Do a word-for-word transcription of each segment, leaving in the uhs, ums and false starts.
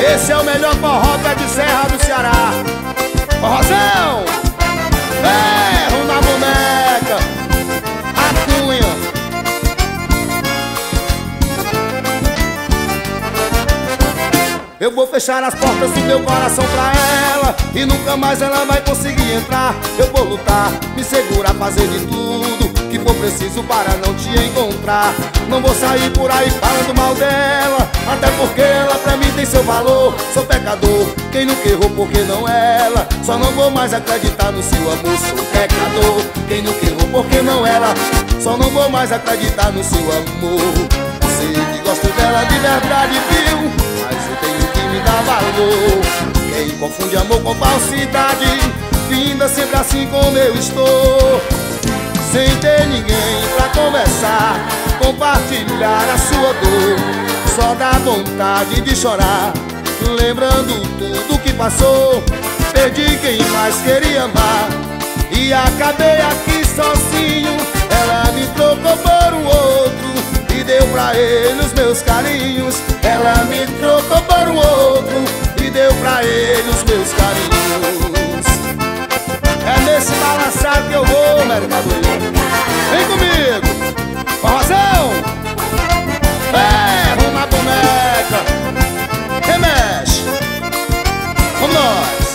Esse é o melhor forró pé de serra do Ceará. Forrozão! Ferro na boneca, a cunha. Eu vou fechar as portas do meu coração pra ela e nunca mais ela vai conseguir entrar. Eu vou lutar, me segurar, fazer de tudo que for preciso para não te encontrar. Não vou sair por aí falando mal dela, até porque ela pra mim tem seu valor. Sou pecador, quem nunca errou porque não ela. Só não vou mais acreditar no seu amor. Sou pecador, quem nunca errou porque não ela. Só não vou mais acreditar no seu amor. Sei que gosto dela de verdade, viu? Mas eu tenho que me dar valor. Quem confunde amor com falsidade, finda sempre assim como eu estou. Sem ter ninguém pra conversar, compartilhar a sua dor. Só dá vontade de chorar, lembrando tudo que passou. Perdi quem mais queria amar e acabei aqui sozinho. Ela me trocou por um outro e deu pra ele os meus carinhos. Ela me trocou por um outro e deu pra ele os meus carinhos. É nesse balançado que eu vou, mercadoria. Vem comigo, forrozão! Ferro na boneca, remexe com nós.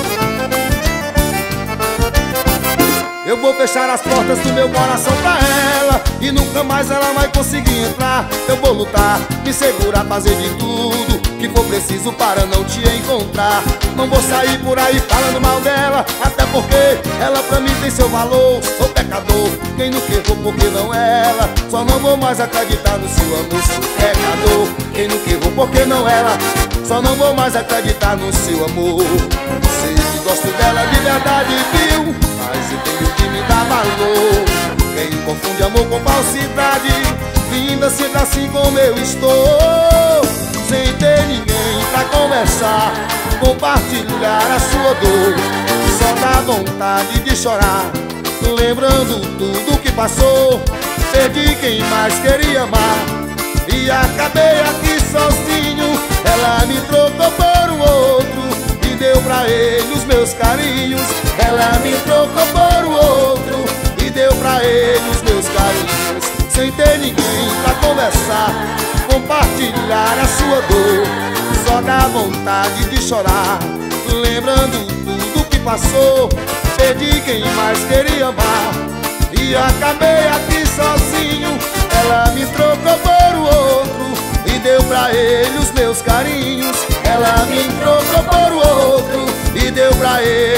Eu vou fechar as portas do meu coração pra ela e nunca mais ela vai conseguir entrar. Eu vou lutar, me segurar, fazer de tudo que for preciso para não te encontrar. Não vou sair por aí falando mal dela, até porque ela pra mim tem seu valor. Sou pecador, quem nunca errou porque não ela. Só não vou mais acreditar no seu amor. Sou pecador, quem nunca errou porque não ela. Só não vou mais acreditar no seu amor. Sei que gosto dela de verdade, viu? Mas eu tenho que me dar valor. Quem confunde amor com falsidade, vinda sempre assim como eu estou. Sem ter ninguém pra conversar, compartilhar a sua dor. Só dá vontade de chorar, lembrando tudo que passou. Perdi quem mais queria amar e acabei aqui sozinho. Ela me trocou por um outro e deu pra ele os meus carinhos. Ela me trocou por um outro e deu pra ele os meus carinhos. Sem ter ninguém pra conversar, compartilhar a sua dor. Só dá vontade de chorar, lembrando tudo que passou. Perdi quem mais queria amar e acabei aqui sozinho. Ela me trocou por um outro e deu pra ele os meus carinhos. Ela me trocou por um outro e deu pra ele